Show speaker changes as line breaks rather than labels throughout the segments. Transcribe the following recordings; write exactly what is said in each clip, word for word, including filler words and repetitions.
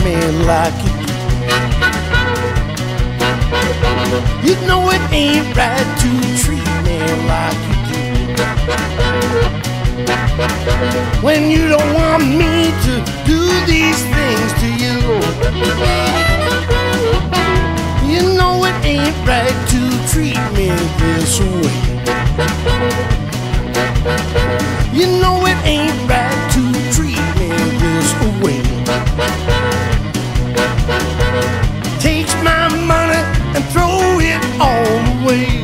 me like you do. You know it ain't right to treat me like you do. When you don't want me to do these things to you. You know it ain't right to treat me this way. You know it ain't right to treat me this way. Takes my money and throw it all away.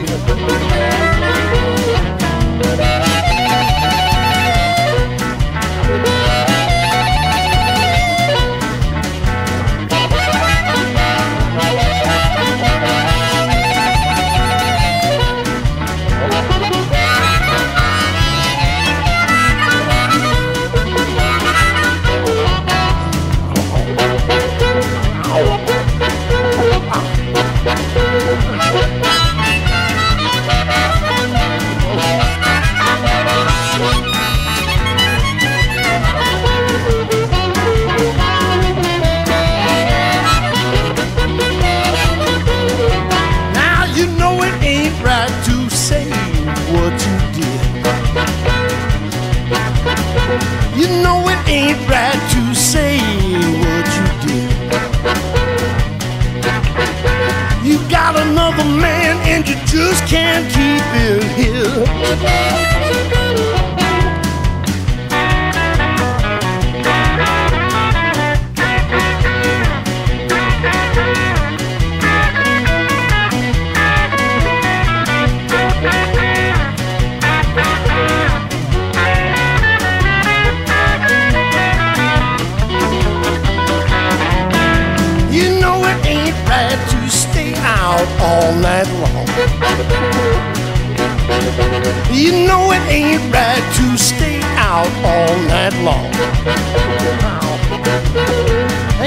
You know it ain't right to say what you did. You got another man and you just can't keep it here. To stay out all night long. You know it ain't right to stay out all night long.